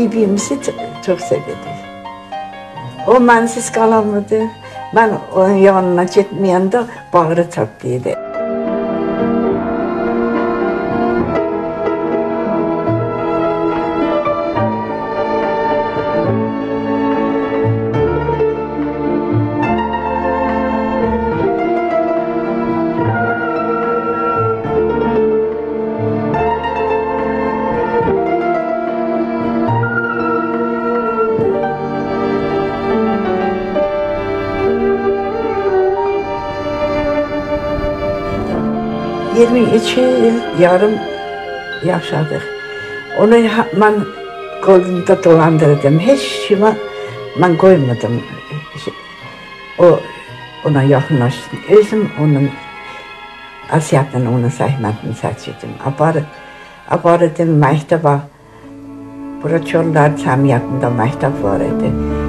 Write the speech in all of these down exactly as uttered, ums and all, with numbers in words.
birbirimizi çok severdik. O bensiz kalamırdı. Ben onun yanına gitmeyende bağrı çatlıydı. yirmi iki yıl yarım yaşadık. Onu ben kolunda dolandırdım. Hiç şeyime ben koymadım. O ona yakınlaştım. Özüm onun asiyatını, onun zahmetini seçtim. Apar, apardım mektaba. Burada çollar cemiyetinde mektep var idi.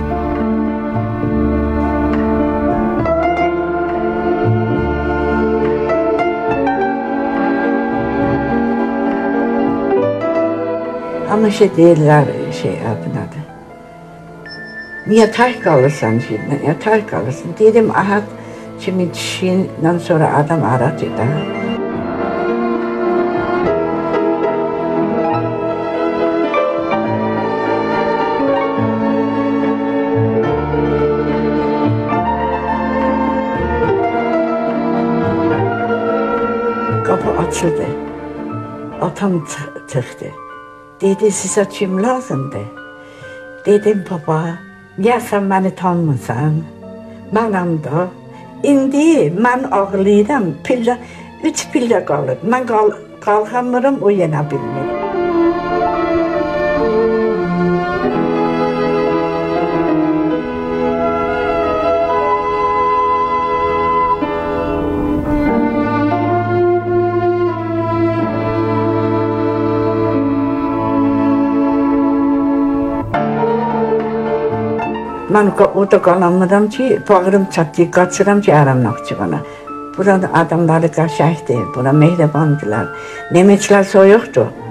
Ama şey değiller şey adına da. Niye tay kalırsın şimdi? Niye tay kalırsın? Dedim aha şimdi Çin'den sonra adam aradı da. Kapı açıldı. Atam çıktı. Dedi size kim lazımdı? Dedim baba, niye sen beni tanımırsan? Mənəm da. İndi mən ağlayıram, pillə, üç pillə qalır. Mən qal qalxamıram, o yenə bilmir. Ben orada kalamıram ki, bağırım çatıyı kaçıram ki aramlakçığına. Burada adamları kaşaydı, buna mehribandılar. Nemeçler soyuqdu.